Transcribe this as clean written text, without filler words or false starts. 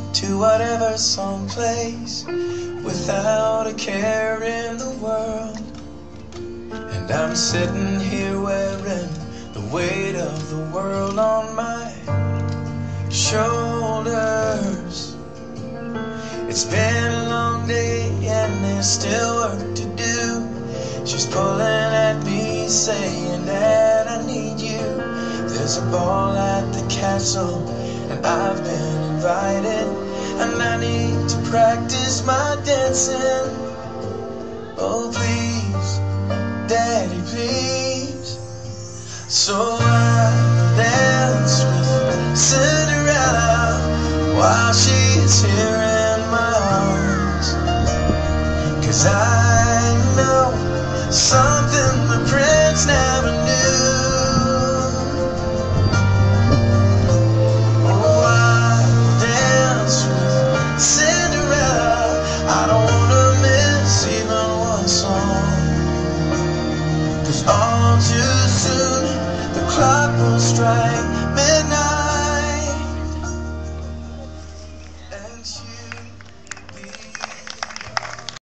to whatever song plays, without a care in the world. And I'm sitting here wearing the weight of the world on my shoulders. It's been a long day and there's still work to do. She's pulling at me saying that I need you. There's a ball at the castle and I've been invited, and I need to practice my dancing. Oh please, Daddy, please. So I dance with Cinderella while she's here in my arms, 'cause I know something the prince never knew. Oh, I dance with Cinderella. I don't wanna miss even one song, 'cause all too soon the clock will strike midnight.